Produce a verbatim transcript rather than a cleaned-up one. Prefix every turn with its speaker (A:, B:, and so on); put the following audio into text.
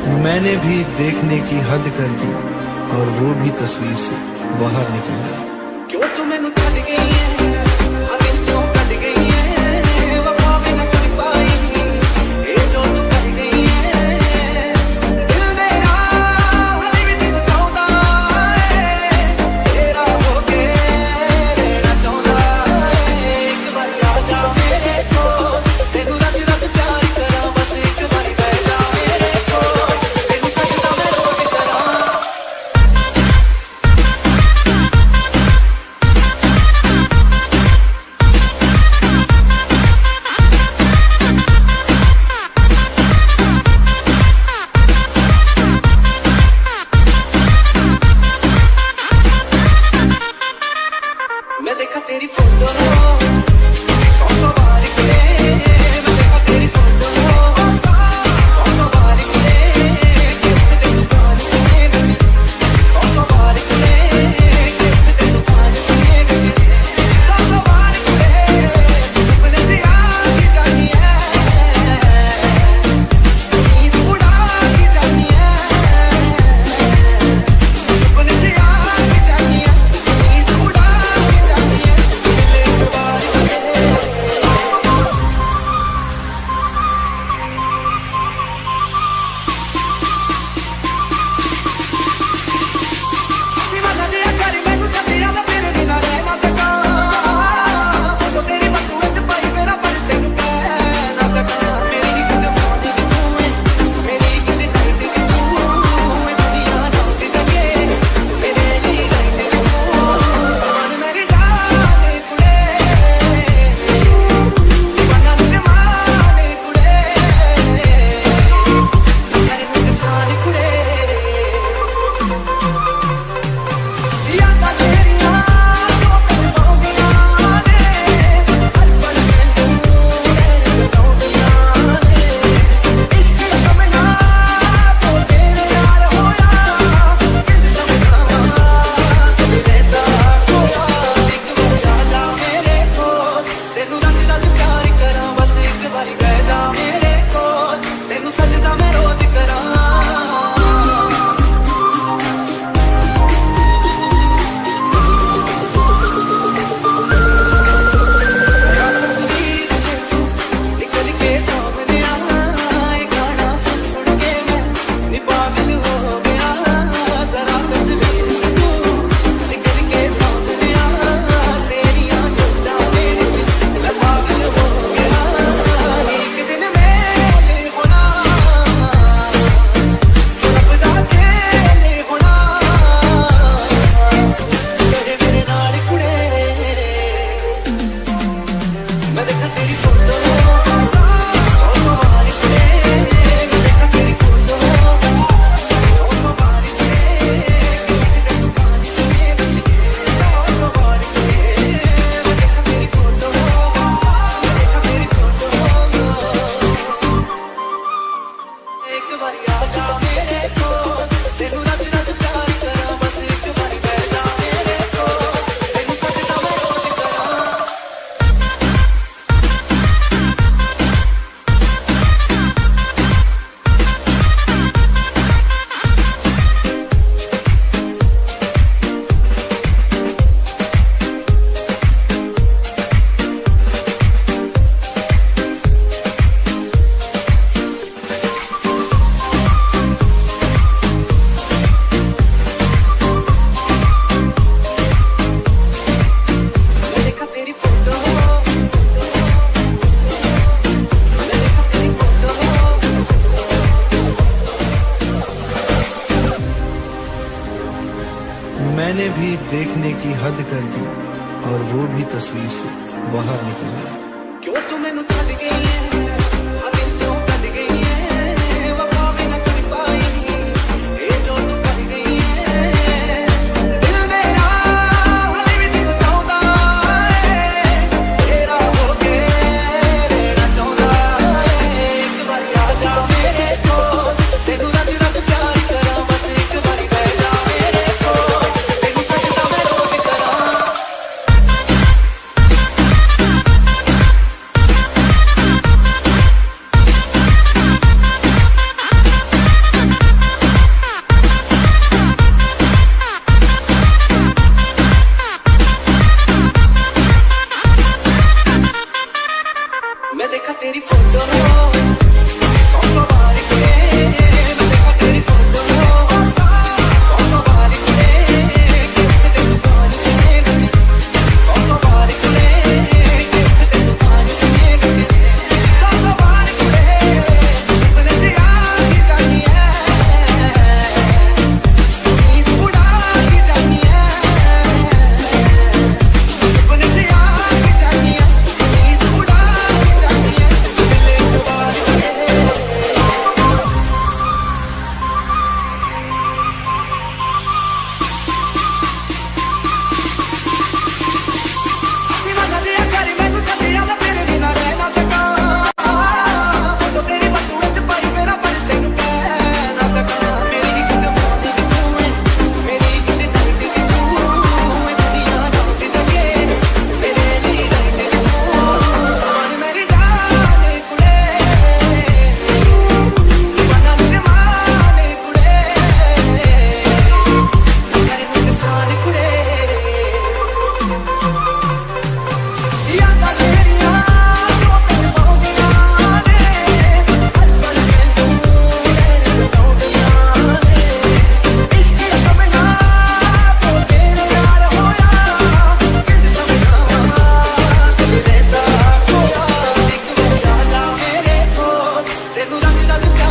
A: मैंने भी देखने की हद कर दी और वो भी तस्वीर से बाहर निकल गया।
B: क्यों तू मैनू छड़ गई है, आ दिल चों कट गई है, वफा भी ना कर पाई, ये जो तू कर गई है। दिल मेरा हाले भी तेनू चाहता है, तेरा होके रहना चाहता है। एक बार आ जा मेरे कोल, तेनू रच रच प्यार करा, बस एक बार बह जा मेरे कोल, तेनू सजदा मैं रोज करा। मैं देखा तेरी फोटो सौ सौ बार के, मैं देखा तेरी फोटो सौ सौ बार के, गिफ्ट दे दुकान से सौ सौ बार के, गिफ्ट दे दुकान से सौ सौ बार के, सपने से आके जानी है, नींद उड़ा के जानी है, सपने से आके जानी है, नींद उड़ा के जानी है, मिले एक बार दीवाना दिया करी मैनू सदिया, मैं तेरे बिना रह ना सका, फोटो तेरी बटूए च पाई मेरा पर तेनू कह ना सका। मेरी एक दिमाग दी तू है, मेरी एक नाइट दी तू है, दुनिया रात जगे मेरे लिए रात दी तू, मन मेरी जाने कुड़े, दीवाना दिल माने कुड़े, करे मुझे शान कुड़े। यादां तेरियां जो पल पाउंदियां ने, हर पल मैनू रहण बताउंदियां ने, इश्क समझा तो तेरे यार होया, किस समझावां कदे रहंदा खोया। एक बार आ जा मेरे कोल, तेनू रच रच प्यार करां, बस एक बारी बह जा मेरे कोल, तेनू सजदा मैं रोज करां। जरा तस्वीर से तू निकल के सामने आ, ये गाना सुन सुन के मैं नी पागल हो गया। जरा तस्वीर से तू निकल के सामने आ, तेरियां सोचां मेरे च मैं पागल हो गया। एक दिन मेले होना, सबदा खेले होना, कहे मेरे नाल कुड़े। मैं देखा तेरी फोटो सौ सौ बार के, मैं देखा तेरी फोटो सौ सौ बार के, गिफ्ट दे दुकान से सौ सौ बार के, मैं देखा तेरी फोटो, मैं देखा तेरी फोटो। एक बारी आ जा मेरे कोल, तेनू रच रच प्यार करा, बस एक बारी बह जा मेरे कोल, तेनू सजदा मैं रोज करा। मैं देखा तेरी फोटो, मैं देखा तेरी फोटो,
A: मैंने भी देखने की हद कर दी और वो भी तस्वीर से बाहर निकल गया।
B: क्यों तू मैनू छड़ गई है, आ दिल चों कट गई है, वफा भी ना कर पाई, ये जो तू कर गई है। दिल मेरा हाले भी तेनू चाहता है, तेरा होके रहना चाहता है। एक बार आ जा मेरे कोल, तेनू रच रच प्यार करा, बस एक बारी बह जा मेरे कोल, तेनू सजदा मैं रोज करा। लग